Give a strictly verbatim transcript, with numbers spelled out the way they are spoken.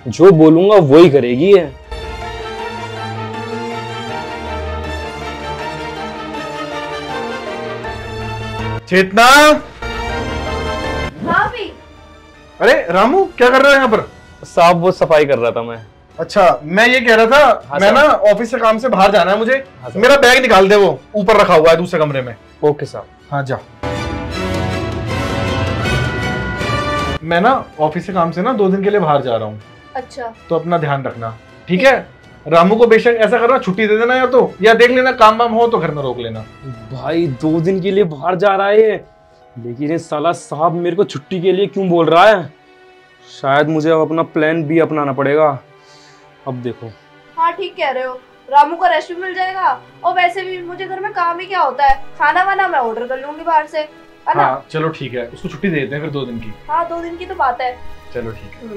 जो बोलूंगा वही करेगी है। चेतना। हाँ भी। अरे रामू क्या कर रहा है यहाँ पर? साहब वो सफाई कर रहा था मैं। अच्छा मैं ये कह रहा था, हाँ मैं ना ऑफिस से काम से बाहर जाना है मुझे। हाँ मेरा बैग निकाल दे, वो ऊपर रखा हुआ है दूसरे कमरे में। ओके साहब। हाँ जा। मैं ना ऑफिस से काम से ना दो दिन के लिए बाहर जा रहा हूँ। अच्छा। तो अपना ध्यान रखना, ठीक है? रामू को बेशक ऐसा करना छुट्टी दे देना, या तो या देख लेना काम वाम हो तो घर में रोक लेना। भाई दो दिन के लिए बाहर जा रहा है, लेकिन ये साला साहब मेरे को छुट्टी के लिए क्यों बोल रहा है? शायद मुझे अब अपना प्लान बी अपनाना पड़ेगा। अब देखो। हाँ ठीक कह रहे हो, रामू का रेस्ट भी मिल जाएगा और वैसे भी मुझे घर में काम ही क्या होता है, खाना वाना मैं ऑर्डर कर लूंगी बाहर से, है ना? हाँ चलो ठीक है, उसको छुट्टी दे देते हैं फिर दो दिन की। हाँ दो दिन की तो बात है। चलो ठीक है।